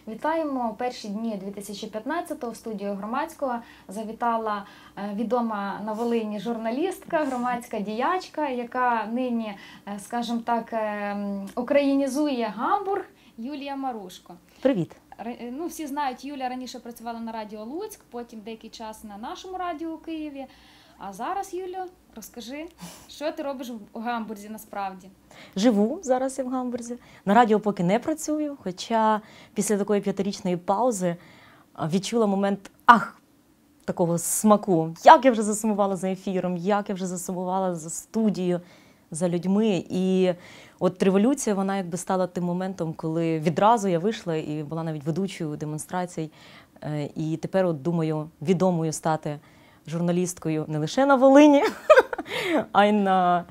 Вітаємо! У перші дні 2015-го в студію Громадського завітала відома на Волині журналістка, громадська діячка, яка нині, скажімо так, українізує Гамбург, Юлія Марушко. Привіт! Ну, всі знають, Юля раніше працювала на радіо Луцьк, потім деякий час на нашому радіо у Києві. А зараз, Юлю, розкажи, що ти робиш у Гамбурзі насправді? Живу зараз я в Гамбурзі. На радіо поки не працюю, хоча після такої 5-річної паузи відчула момент, такого смаку. Як я вже засумувала за ефіром, як я вже засумувала за студією, за людьми. І от революція, вона якби стала тим моментом, коли відразу я вийшла і була навіть ведучою демонстрацій. І тепер, от, думаю, відомою стати журналісткою не лише на Волині, а й на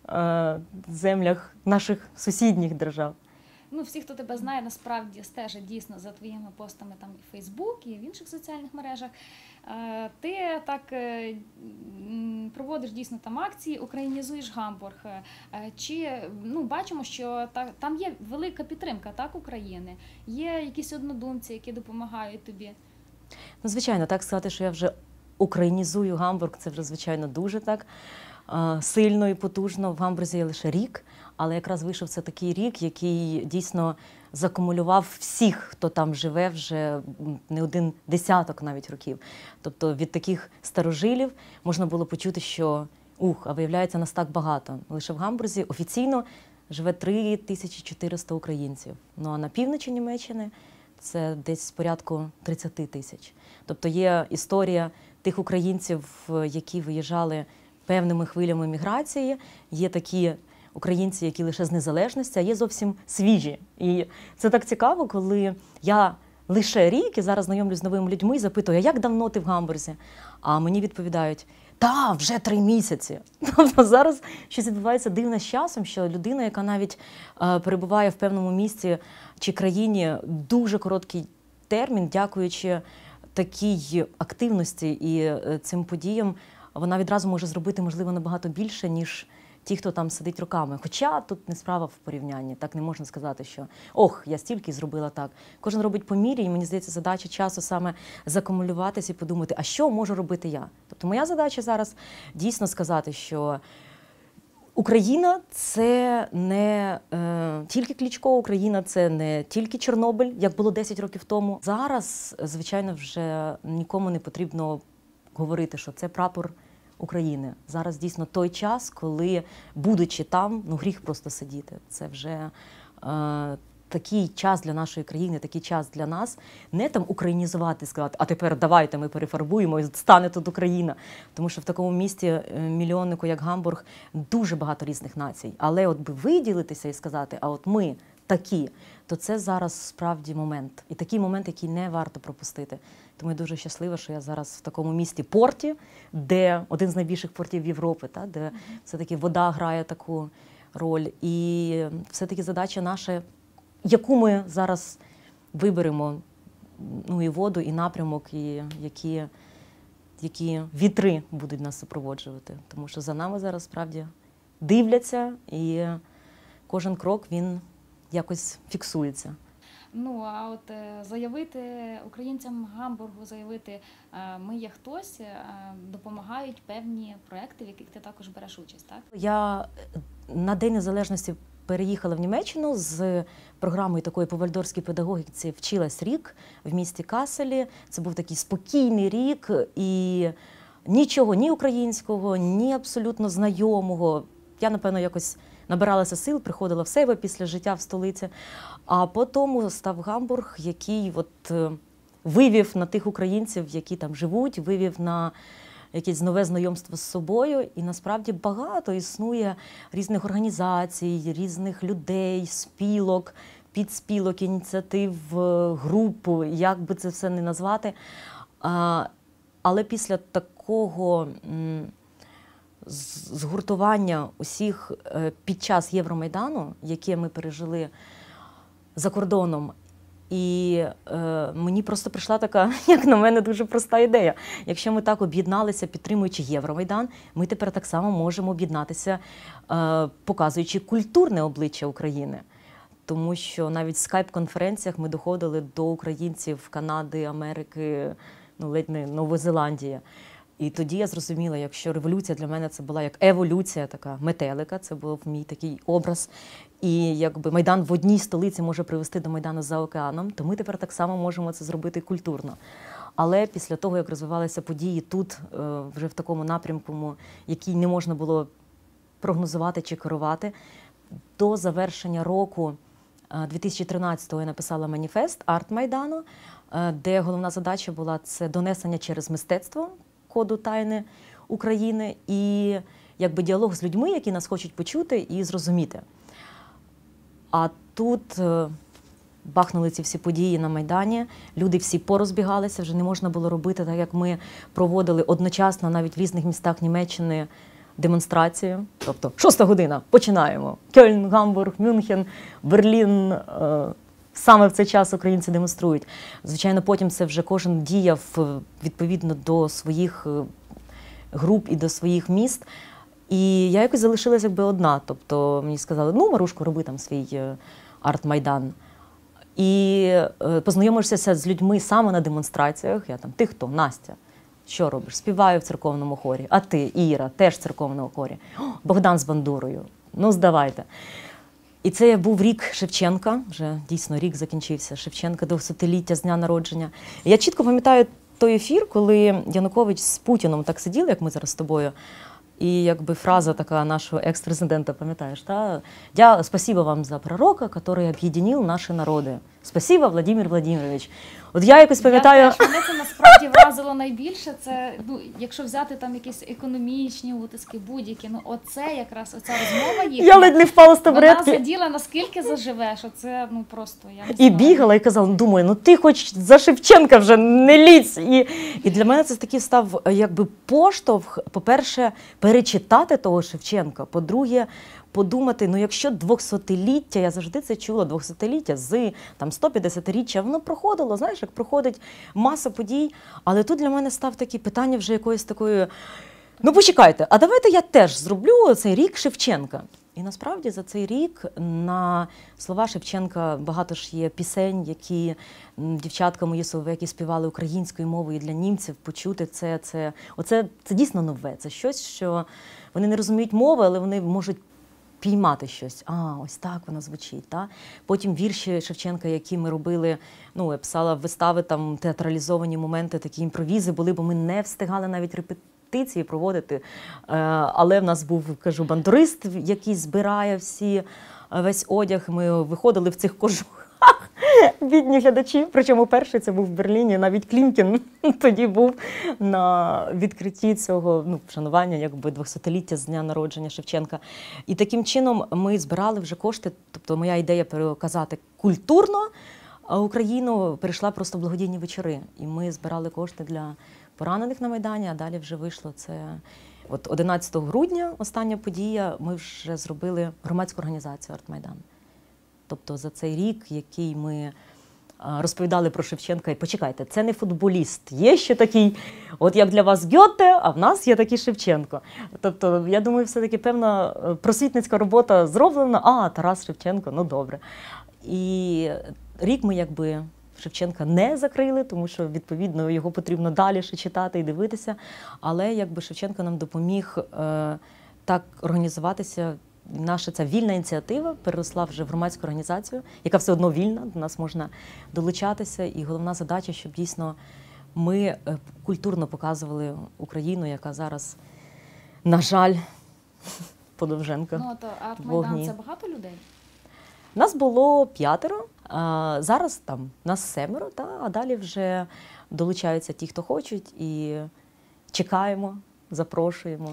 землях наших сусідніх держав. Ну, всі, хто тебе знає, насправді стежать дійсно за твоїми постами там і в Фейсбук, і в інших соціальних мережах. Ти так проводиш дійсно там акції, українізуєш Гамбург. Чи, ну, бачимо, що там є велика підтримка, так, України? Є якісь однодумці, які допомагають тобі? Ну, звичайно, так сказати, що я вже українізую Гамбург, це вже, звичайно, дуже так сильно і потужно. В Гамбурзі є лише рік, але якраз вийшов це такий рік, який дійсно закумулював всіх, хто там живе вже не один десяток навіть років. Тобто від таких старожилів можна було почути, що а виявляється, нас так багато. Лише в Гамбурзі офіційно живе 3400 українців. Ну а на півночі Німеччини це десь порядку 30 тисяч. Тобто є історія тих українців, які виїжджали певними хвилями міграції, є такі українці, які лише з незалежності, а є зовсім свіжі. І це так цікаво, коли я лише рік і зараз знайомлюсь з новими людьми і запитую, а як давно ти в Гамбурзі? А мені відповідають, вже 3 місяці. Тобто зараз щось відбувається дивне з часом, що людина, яка навіть перебуває в певному місці чи країні дуже короткий термін, дякуючи такій активності і цим подіям, вона відразу може зробити, можливо, набагато більше, ніж ті, хто там сидить роками. Хоча тут не справа в порівнянні. Так не можна сказати, що я стільки зробила так. Кожен робить по мірі, і мені здається, задача часу саме закумулюватися і подумати, а що можу робити я? Тобто моя задача зараз дійсно сказати, що Україна – це не тільки Кличко, Україна – це не тільки Чорнобиль, як було 10 років тому. Зараз, звичайно, вже нікому не потрібно говорити, що це прапор України. Зараз дійсно той час, коли, будучи там, гріх просто сидіти. Це вже такий час для нашої країни, такий час для нас. Не там українізувати, сказати, а тепер давайте ми перефарбуємо і стане тут Україна. Тому що в такому місті мільйоннику, як Гамбург, дуже багато різних націй. Але от би виділитися і сказати, а от ми такі, то це зараз справді момент. І такий момент, який не варто пропустити. Тому я дуже щаслива, що я зараз в такому місті Порті, де один з найбільших портів Європи, де все-таки вода грає таку роль. І все-таки задача наша, яку ми зараз виберемо, і воду, і напрямок, і які вітри будуть нас супроводжувати. Тому що за нами зараз справді дивляться, і кожен крок, він якось фіксується. Ну, а от заявити українцям Гамбургу, заявити «ми є хтось», допомагають певні проекти, в яких ти також береш участь, так? Я на День Незалежності переїхала в Німеччину з програмою такої по вальдорфській педагогіці, вчилась рік в місті Касселі. Це був такий спокійний рік, і нічого, ні українського, ні абсолютно знайомого. Я, напевно, якось набиралася сил, приходила в себе після життя в столиці. А потім став Гамбург, який вивів на тих українців, які там живуть, вивів на якесь нове знайомство з собою. І насправді багато існує різних організацій, різних людей, спілок, підспілок, ініціатив, груп, як би це все не назвати. Але після такого згуртування усіх під час Євромайдану, яке ми пережили за кордоном, і мені просто прийшла така, як на мене, дуже проста ідея. Якщо ми так об'єдналися, підтримуючи Євромайдан, ми тепер так само можемо об'єднатися, показуючи культурне обличчя України. тому що навіть в скайп-конференціях ми доходили до українців Канади, Америки, ну, ледь не Нової Зеландії. І тоді я зрозуміла, якщо революція для мене це була як еволюція така метелика, це був мій такий образ. І якби Майдан в одній столиці може привести до Майдану за океаном, то ми тепер так само можемо це зробити культурно. Але після того, як розвивалися події тут, вже в такому напрямку, який не можна було прогнозувати чи керувати, до завершення року 2013-го я написала маніфест «Арт-Майдану», де головна задача була це донесення через мистецтво коду тайни України і якби діалог з людьми, які нас хочуть почути і зрозуміти. А тут бахнули ці всі події на Майдані, люди всі порозбігалися, вже не можна було робити так, як ми проводили одночасно навіть в різних містах Німеччини демонстрацію. Тобто 6 година, починаємо. Кельн, Гамбург, Мюнхен, Берлін. Саме в цей час українці демонструють. Звичайно, потім це вже кожен діяв відповідно до своїх груп і до своїх міст. І я якось залишилася якби одна. Тобто мені сказали, ну, Марушко, роби там свій арт-майдан. І познайомишся з людьми саме на демонстраціях. Я там, ти хто? Настя. Що робиш? Співаю в церковному хорі. А ти, Іра, теж в церковному хорі. Богдан з бандурою. Ну, здавайте. І це був рік Шевченка, вже дійсно рік закінчився Шевченка, 200-ліття з дня народження. І я чітко пам'ятаю той ефір, коли Янукович з Путіном так сиділи, як ми зараз з тобою, і якби фраза така нашого екс-президента, пам'ятаєш, та? «Спасибо вам за пророка, який об'єднав наші народи. Спасибо, Владимир Владимирович». От я якось пам'ятаю... Мене це насправді вразило найбільше. Це, ну, якщо взяти там якісь економічні утиски, будь-які, ну оце якраз, оця розмова їхня. Я ледь не впала з табуретки. Вона заділа, наскільки заживе, що це, ну, просто, я не І знаю. бігала, і казала, думаю, ну ти хоч за Шевченка вже не лізь. І для мене це такий став якби поштовх, по-перше, перечитати того Шевченка, по-друге, подумати, ну якщо 200-ліття, я завжди це чула, 200-ліття з там 150-річчя, воно проходило, знаєш, як проходить маса подій, але тут для мене став такі питання вже якоїсь такої, ну почекайте, а давайте я теж зроблю цей рік Шевченка. І насправді за цей рік на слова Шевченка багато ж є пісень, які дівчатка мої соловейки співали українською мовою, і для німців почути це дійсно нове, це щось, що вони не розуміють мови, але вони можуть піймати щось. А, ось так вона звучить. Та? Потім вірші Шевченка, які ми робили, ну, я писала вистави, там театралізовані моменти, такі імпровізи були, бо ми не встигали навіть репетиції проводити. Але в нас був, кажу, бандурист, який збирає весь одяг. Ми виходили в цих кожухах. Бідні глядачі, причому перший це був в Берліні, навіть Клімкін тоді був на відкритті цього вшанування якби 200-ліття з дня народження Шевченка. І таким чином ми збирали вже кошти, тобто моя ідея переказати культурно Україну перейшла просто в благодійні вечори. І ми збирали кошти для поранених на Майдані, а далі вже вийшло це. От 11 грудня, остання подія, ми вже зробили громадську організацію «Арт-Майдан». Тобто за цей рік, який ми розповідали про Шевченка, і почекайте, це не футболіст, є ще такий, от як для вас Гьоте, а в нас є такий Шевченко. Тобто, я думаю, все-таки певна просвітницька робота зроблена, Тарас Шевченко, ну добре. І рік ми якби Шевченка не закрили, тому що, відповідно, його потрібно далі ще читати і дивитися, але якби Шевченко нам допоміг так організуватися. Наша ця вільна ініціатива переросла вже в громадську організацію, яка все одно вільна, до нас можна долучатися. І головна задача, щоб дійсно ми культурно показували Україну, яка зараз, на жаль, Подовженка. Ну, то арт-майдан – це багато людей? Нас було 5, зараз там нас 7, а далі вже долучаються ті, хто хочуть, і чекаємо, запрошуємо.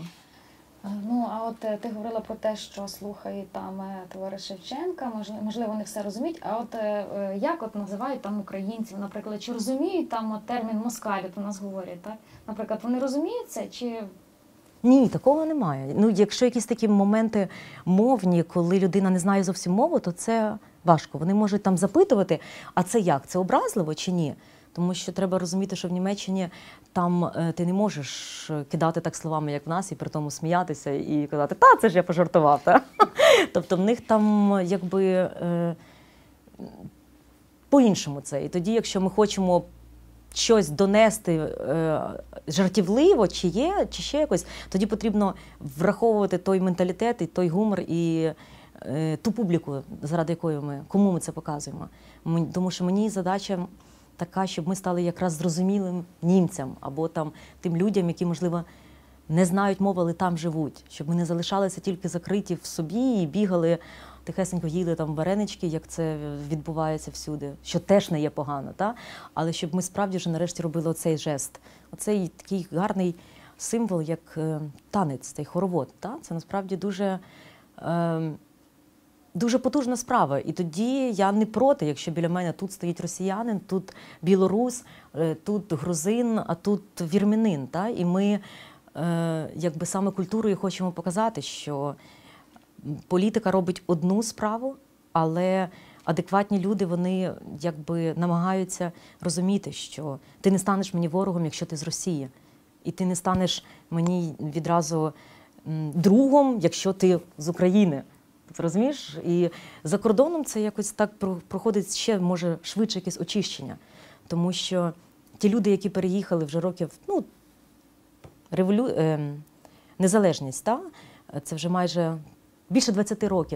Ну, а от ти говорила про те, що слухають там товариш Шевченка, можливо, вони все розуміють, а от як от називають там українців, наприклад, чи розуміють там от термін москаль, от у нас говорять, так? Наприклад, вони розуміють це, чи... Ні, такого немає. Ну, якщо якісь такі моменти мовні, коли людина не знає зовсім мову, то це важко. Вони можуть там запитувати, а це як? Це образливо чи ні? Тому що треба розуміти, що в Німеччині там ти не можеш кидати так словами, як в нас, і при тому сміятися і казати, це ж я пожартував. Та? Тобто в них там якби по-іншому це. І тоді, якщо ми хочемо щось донести жартівливо, чи ще якось, тоді потрібно враховувати той менталітет, і той гумор, і ту публіку, заради якої кому ми це показуємо. Тому що мені задача така, щоб ми стали якраз зрозумілим німцям, або там тим людям, які, можливо, не знають мови, але там живуть. Щоб ми не залишалися тільки закриті в собі і бігали, тихесенько їли там варенички, як це відбувається всюди, що теж не є погано, та? Але щоб ми справді вже нарешті робили оцей жест. Оцей такий гарний символ, як танець, цей хоровод. Та? Це насправді дуже, дуже потужна справа. І тоді я не проти, якщо біля мене тут стоїть росіянин, тут білорус, тут грузин, а тут вірменин. Та? І ми якби саме культурою хочемо показати, що політика робить одну справу, але адекватні люди, вони якби намагаються розуміти, що ти не станеш мені ворогом, якщо ти з Росії. І ти не станеш мені відразу другом, якщо ти з України. Ти розумієш? І за кордоном це якось так проходить ще, може, швидше якесь очищення. Тому що ті люди, які переїхали вже років, незалежність, та? Це вже майже більше 20 років.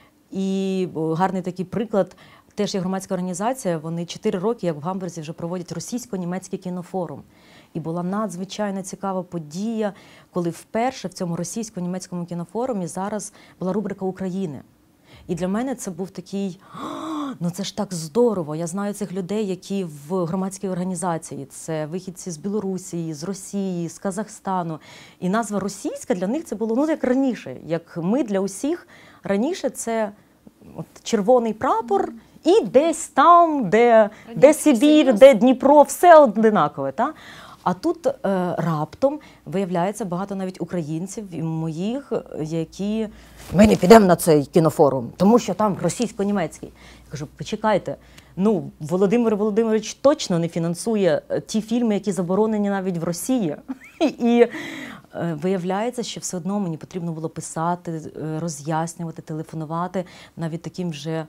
І гарний такий приклад, теж є громадська організація, вони 4 роки, як в Гамбурзі, вже проводять російсько-німецький кінофорум. І була надзвичайно цікава подія, коли вперше в цьому російсько-німецькому кінофорумі зараз була рубрика України. І для мене це був такий, ну це ж так здорово, я знаю цих людей, які в громадській організації, це вихідці з Білорусі, з Росії, з Казахстану. І назва російська для них це було, як раніше, як ми для усіх. Раніше це червоний прапор і десь там, де Сибір, де Дніпро, все однакове. Та? А тут раптом виявляється багато навіть українців і моїх, які ми не підемо на цей кінофорум, тому що там російсько-німецький. Я кажу, почекайте, Володимир Володимирович точно не фінансує ті фільми, які заборонені навіть в Росії. І виявляється, що все одно мені потрібно було писати, роз'яснювати, телефонувати навіть таким вже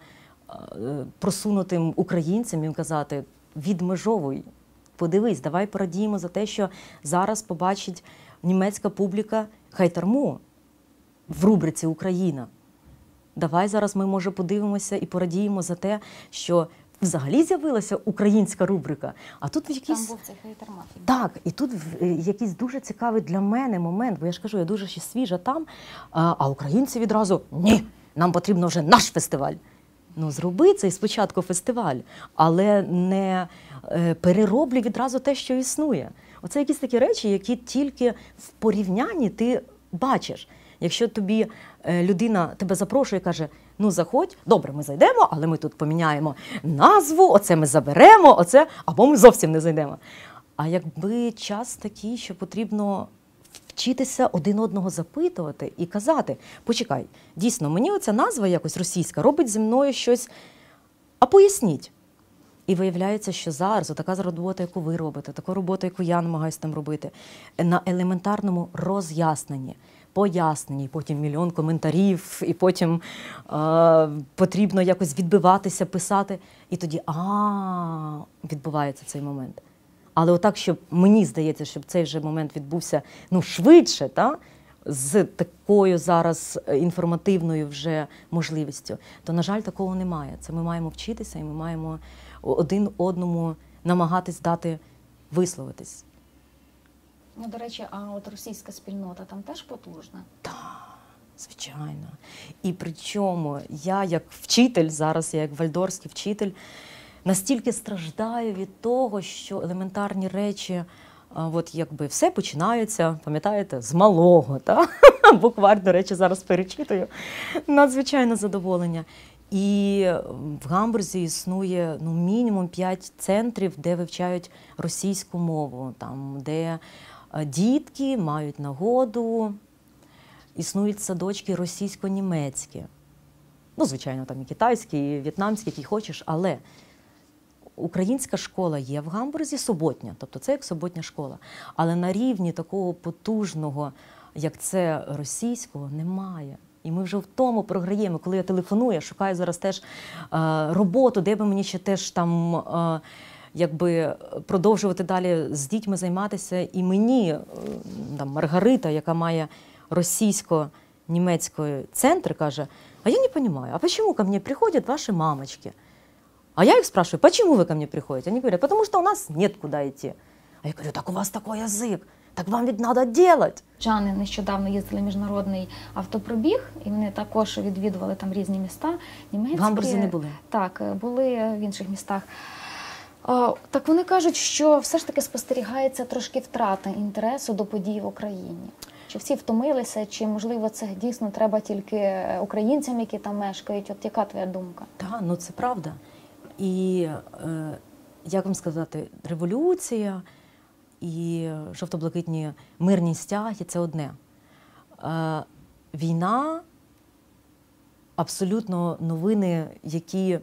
просунутим українцям, їм казати, відмежовуй. Подивись, давай порадіємо за те, що зараз побачить німецька публіка Хайтарму в рубриці «Україна». Давай зараз ми, може, подивимося і порадіємо за те, що взагалі з'явилася українська рубрика. А тут Там був цей Хайтарма. Так, і тут якийсь дуже цікавий для мене момент, бо я ж кажу, я дуже ще свіжа там, а українці відразу «Ні, нам потрібно вже наш фестиваль». Зроби цей спочатку фестиваль, але не перероблюй відразу те, що існує. Оце якісь такі речі, які тільки в порівнянні ти бачиш. Якщо тобі людина тебе запрошує і каже, заходь, добре, ми зайдемо, але ми тут поміняємо назву, оце ми заберемо, або ми зовсім не зайдемо. А якби час такий, що потрібно вчитися один одного запитувати і казати, почекай, дійсно, мені оця назва якось російська робить зі мною щось, а поясніть. І виявляється, що зараз така робота, яку ви робите, така робота, яку я намагаюся там робити, на елементарному роз'ясненні, поясненні, потім мільйон коментарів, і потім потрібно якось відбиватися, писати, і тоді відбувається цей момент. Але отак, щоб мені здається, щоб цей вже момент відбувся швидше, з такою зараз інформативною вже можливістю, то, на жаль, такого немає. Це ми маємо вчитися і ми маємо один одному намагатись дати висловитись. До речі, а от російська спільнота там теж потужна? Так, звичайно. І причому я як вчитель, зараз я як вальдорфський вчитель, настільки страждаю від того, що елементарні речі, якби все починається, пам'ятаєте, з малого, та? Буквально, до речі, зараз перечитую. Надзвичайне задоволення. І в Гамбурзі існує мінімум 5 центрів, де вивчають російську мову, там, де дітки мають нагоду, існують садочки російсько-німецькі. Звичайно, там і китайські, і в'єтнамські, які хочеш, але українська школа є в Гамбурзі, суботня, тобто це як суботня школа. Але на рівні такого потужного, як це російського, немає. І ми вже в тому програємо. Коли я телефоную, я шукаю зараз теж роботу, де би мені ще теж там якби продовжувати далі з дітьми займатися. І мені, там, Маргарита, яка має російсько-німецький центр, каже, а я не розумію, а чому ко мне приходять ваші мамочки? А я их спрашиваю, почему вы ко мне приходите? Они говорят, потому что у нас нет куда идти. А я говорю, так у вас такой язык, так вам ведь надо делать. Жани нещодавно їздили міжнародний автопробіг, і вони також відвідували там різні міста. Німецькі. В Гамбурзі не були? Так, були в інших містах. Так вони кажуть, що все ж таки спостерігається трошки втрата інтересу до подій в Україні. Чи всі втомилися, чи, можливо, це дійсно треба тільки українцям, які там мешкають? От яка твоя думка? Так, ну це правда. І, як вам сказати, революція і жовто-блакитні мирні стяги – це одне. Війна, абсолютно новини, які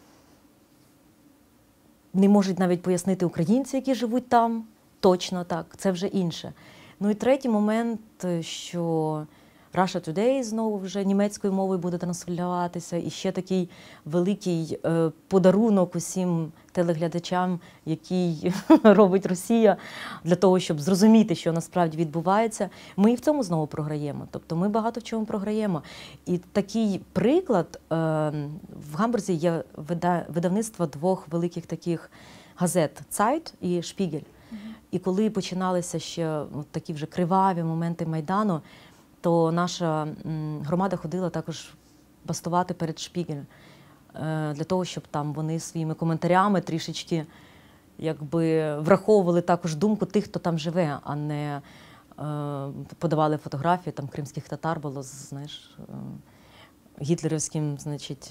не можуть навіть пояснити українці, які живуть там, точно так, це вже інше. Ну і третій момент, що Russia Today знову вже німецькою мовою буде транслюватися. І ще такий великий подарунок усім телеглядачам, який робить Росія, для того, щоб зрозуміти, що насправді відбувається. Ми і в цьому знову програємо. Тобто ми багато в чому програємо. І такий приклад, в Гамбурзі є видавництво двох великих таких газет «Zeit» і «Шпігель». І коли починалися ще такі вже криваві моменти Майдану, то наша громада ходила також бастувати перед Шпігель, для того, щоб там вони своїми коментарями трішечки якби враховували також думку тих, хто там живе, а не подавали фотографії, там кримських татар було, знаєш, гітлерівським, значить,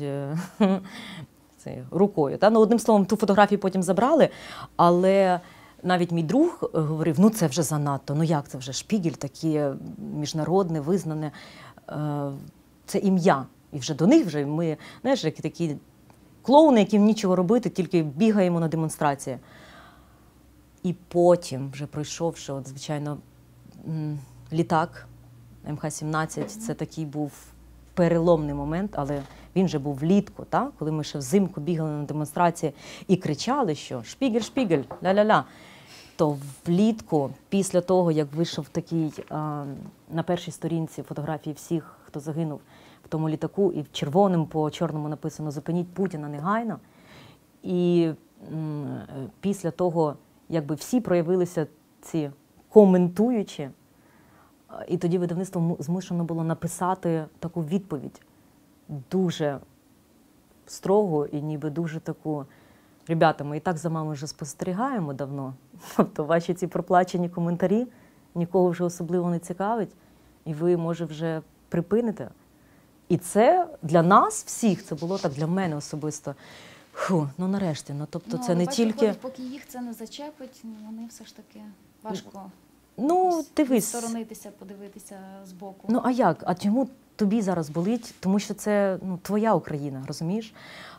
рукою. Та? Ну, одним словом, ту фотографію потім забрали, але навіть мій друг говорив, ну це вже занадто, ну як це вже, Шпігель таке міжнародне, визнане, це ім'я. І вже до них вже ми, знаєш, які такі клоуни, яким нічого робити, тільки бігаємо на демонстрації. І потім, вже пройшовши, от, звичайно, літак МХ-17, це такий був переломний момент, але він вже був влітку, та? Коли ми ще взимку бігали на демонстрації і кричали, що «Шпігель, Шпігель, ля-ля-ля». То влітку, після того, як вийшов такий на першій сторінці фотографії всіх, хто загинув в тому літаку, і червоним по чорному написано «Зупиніть Путіна негайно». І після того, якби всі проявилися ці коментуючі, і тоді видавництво змушено було написати таку відповідь дуже строгу і ніби дуже таку: ребята, ми і так за вами вже спостерігаємо давно, тобто ваші ці проплачені коментарі нікого вже особливо не цікавить, і ви, може, вже припините. І це для нас всіх, це було так для мене особисто. Фу, ну нарешті, ну тобто це не тільки... Поки їх це не зачепить, вони все ж таки важко відсторонитися, подивитися збоку. Ну а як? А чому тобі зараз болить? Тому що це твоя Україна, розумієш?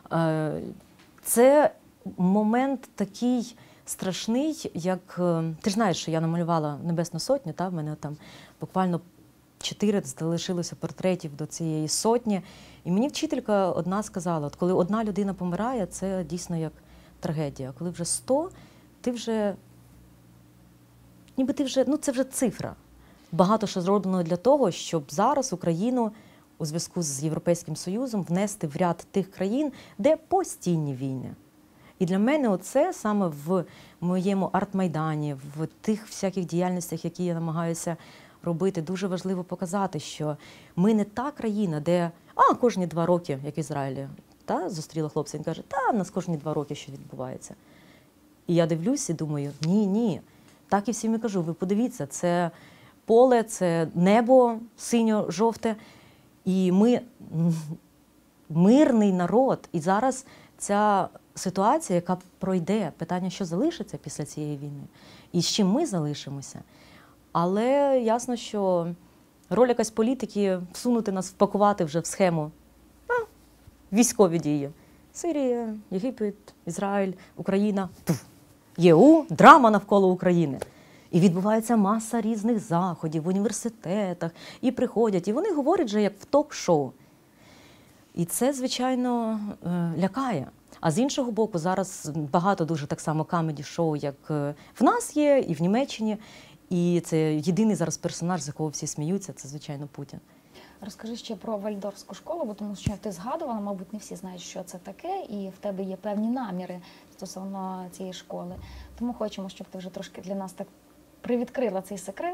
Це момент такий страшний, як... Ти ж знаєш, що я намалювала Небесну Сотню, та? В мене там буквально 4 залишилося портретів до цієї сотні. І мені вчителька одна сказала, от коли одна людина помирає, це дійсно як трагедія. А коли вже 100, ти вже... Ніби ти вже... Ну, це вже цифра. Багато що зроблено для того, щоб зараз Україну у зв'язку з Європейським Союзом внести в ряд тих країн, де постійні війни. І для мене оце саме в моєму арт-майдані, в тих всяких діяльностях, які я намагаюся робити, дуже важливо показати, що ми не та країна, де кожні 2 роки, як в Ізраїлі, та, зустріла хлопця, він каже, в нас кожні 2 роки що відбувається. І я дивлюсь і думаю, ні. Так і всім і кажу, ви подивіться, це поле, це небо синьо-жовте, і ми мирний народ. І зараз ця ситуація, яка пройде, питання, що залишиться після цієї війни, і з чим ми залишимося. Але ясно, що роль якась політики всунути нас, впакувати вже в схему військові дії. Сирія, Єгипет, Ізраїль, Україна, ЄУ, драма навколо України. І відбувається маса різних заходів в університетах, і приходять, і вони говорять вже як в ток-шоу. І це, звичайно, лякає. А з іншого боку, зараз багато дуже так само камеді-шоу, як в нас є, і в Німеччині. І це єдиний зараз персонаж, з якого всі сміються, це, звичайно, Путін. Розкажи ще про вальдорфську школу, бо тому що ти згадувала, мабуть, не всі знають, що це таке, і в тебе є певні наміри стосовно цієї школи. Тому хочемо, щоб ти вже трошки для нас так привідкрила цей секрет.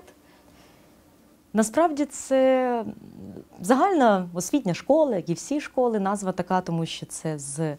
Насправді це загальна освітня школа, як і всі школи. Назва така, тому що це з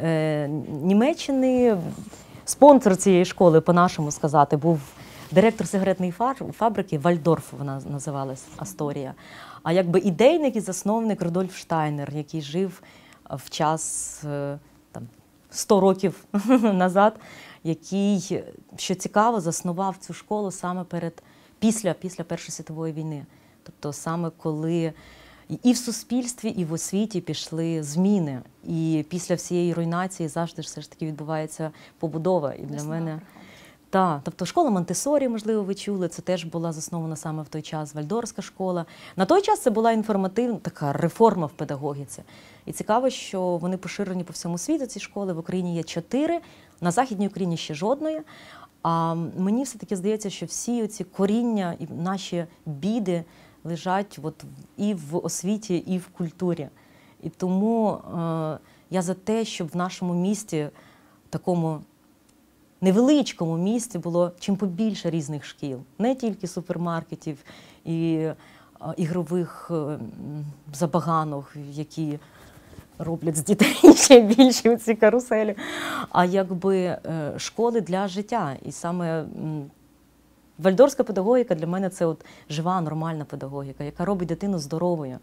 Німеччини. Спонсор цієї школи, по-нашому сказати, був директор сигаретної фабрики Вальдорф, вона називалась, Асторія. А якби ідейник і засновник Рудольф Штайнер, який жив в час там, 100 років назад, який, що цікаво, заснував цю школу саме після Першої світової війни. Тобто саме коли і в суспільстві, і в освіті пішли зміни. І після всієї руйнації завжди все ж таки відбувається побудова. І для мене... Так, тобто школа Монтессорі, можливо, ви чули, це теж була заснована саме в той час вальдорфська школа. На той час це була інформативна така реформа в педагогіці. І цікаво, що вони поширені по всьому світу, ці школи. В Україні є 4, на Західній Україні ще жодної. А мені все-таки здається, що всі ці коріння і наші біди лежать от і в освіті, і в культурі. І тому я за те, щоб в нашому місті, такому невеличкому місті, було чим побільше різних шкіл. Не тільки супермаркетів і ігрових забаганок, які роблять з дітей ще більше у ці каруселі, а якби школи для життя. І саме вальдорфська педагогіка для мене це от жива, нормальна педагогіка, яка робить дитину здоровою.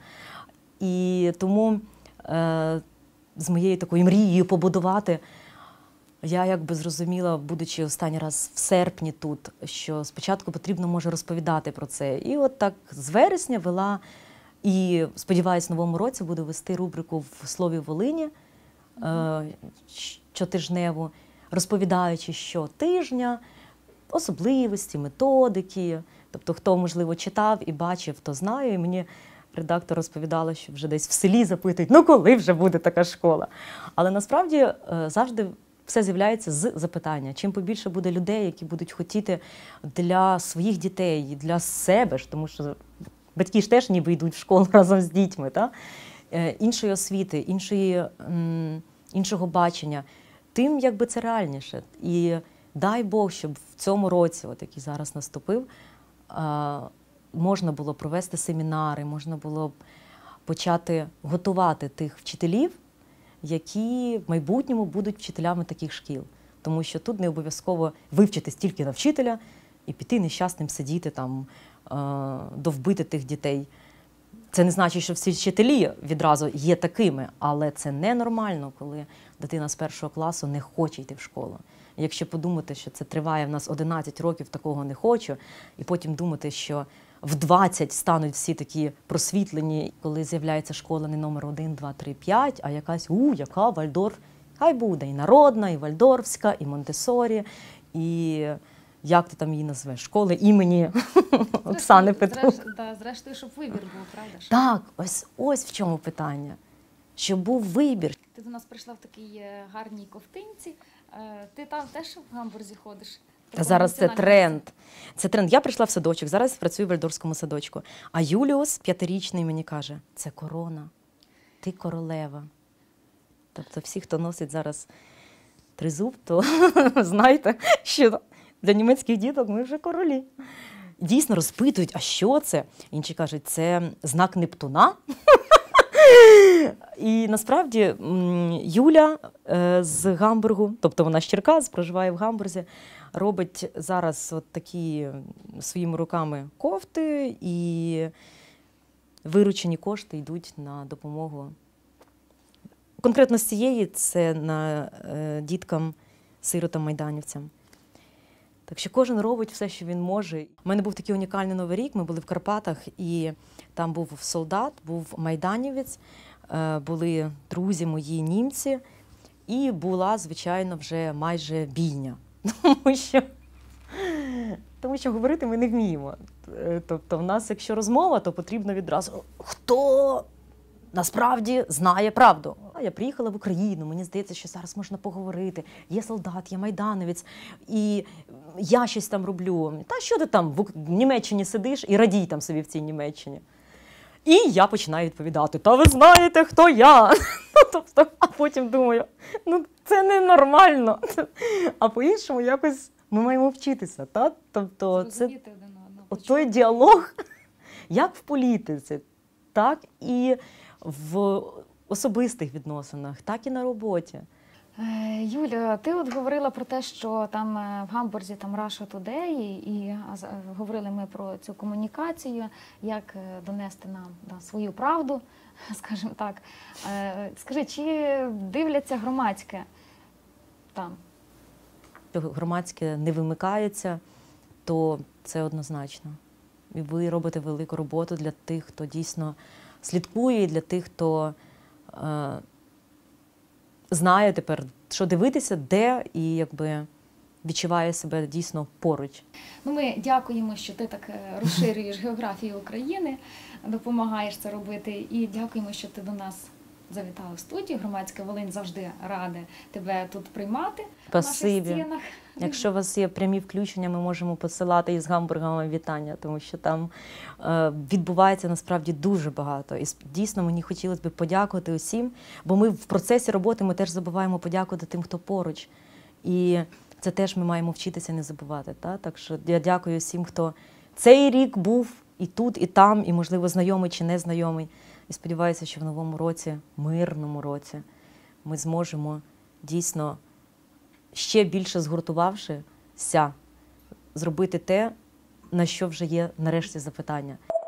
І тому з моєю такою мрією побудувати, я якби зрозуміла, будучи останній раз в серпні тут, що спочатку потрібно, може, розповідати про це. І от так з вересня вела, і, сподіваюсь, в новому році буду вести рубрику в «Слові Волині» щотижневу, розповідаючи щотижня особливості, методики. Тобто, хто, можливо, читав і бачив, то знає. І мені редактор розповідала, що вже десь в селі запитують, ну коли вже буде така школа? Але насправді завжди все з'являється з запитання. Чим побільше буде людей, які будуть хотіти для своїх дітей, для себе ж, тому що батьки ж теж ніби йдуть в школу разом з дітьми, та? Іншої освіти, іншого бачення, тим якби це реальніше. І дай Бог, щоб в цьому році, от який зараз наступив, можна було провести семінари, можна було почати готувати тих вчителів, які в майбутньому будуть вчителями таких шкіл. Тому що тут не обов'язково вивчити стільки на вчителя і піти нещасним сидіти там, довбити тих дітей. Це не значить, що всі вчителі відразу є такими, але це ненормально, коли дитина з 1 класу не хоче йти в школу. Якщо подумати, що це триває в нас 11 років, такого не хочу, і потім думати, що в 20 стануть всі такі просвітлені, коли з'являється школа не номер 1, 2, 3, 5, а якась, яка Вальдорф, хай буде і народна, і вальдорфська, і Монтессорі, і як ти там її назвеш, школи імені Оксани Петрук. Зрештою, щоб вибір був, правда ж? Так, ось в чому питання, щоб був вибір. Ти до нас прийшла в такій гарній ковтинці, ти там теж в гамбурзі ходиш? Зараз це тренд. Це тренд. Я прийшла в садочок, зараз працюю в вальдорфському садочку. А Юліус, 5-річний, мені каже, це корона, ти королева. Тобто всі, хто носить зараз тризуб, то знаєте, що для німецьких діток ми вже королі. Дійсно розпитують, а що це? Інші кажуть, це знак Нептуна. І насправді Юля з Гамбургу, тобто вона з Черкас, проживає в Гамбурзі, робить зараз от такі своїми руками кофти, і виручені кошти йдуть на допомогу. Конкретно з цієї це на діткам, сиротам, майданівцям. Так що кожен робить все, що він може. У мене був такий унікальний Новий рік, ми були в Карпатах, і там був солдат, був майданівець, були друзі мої німці, і була, звичайно, вже майже бійня. Тому що Тому що говорити ми не вміємо. Тобто в нас, якщо розмова, то потрібно відразу, хто насправді знає правду. Я приїхала в Україну, мені здається, що зараз можна поговорити. Є солдат, є майдановець, і я щось там роблю. Та що ти там в Німеччині сидиш і радій там собі в цій Німеччині. І я починаю відповідати, та ви знаєте, хто я? Тобто, а потім думаю, це ненормально. А по-іншому якось ми маємо вчитися. Та? Тобто це той діалог, як в політиці, так і в особистих відносинах, так і на роботі. Юля, ти от говорила про те, що там в Гамбурзі там Russia Today, і говорили ми про цю комунікацію, як донести нам свою правду, скажімо так. Скажи, чи дивляться громадське там? Якщо громадське не вимикається, то це однозначно. І ви робите велику роботу для тих, хто дійсно слідкує, і для тих, хто знає тепер, що дивитися, де, і якби відчуває себе дійсно поруч. Ми дякуємо, що ти так розширюєш географію України, допомагаєш це робити, і дякуємо, що ти до нас завітала в студію. Громадська Волинь завжди рада тебе тут приймати. Спасибі. В наших стінах. Якщо у вас є прямі включення, ми можемо посилати із Гамбурга вам вітання, тому що там відбувається насправді дуже багато. І дійсно мені хотілося б подякувати усім, бо ми в процесі роботи ми теж забуваємо подякувати тим, хто поруч. І це теж ми маємо вчитися не забувати. Та? Так що я дякую всім, хто цей рік був і тут, і там, і, можливо, знайомий чи не знайомий. І сподіваюся, що в новому році, мирному році, ми зможемо дійсно ще більше згуртувавшися, зробити те, на що вже є нарешті запитання.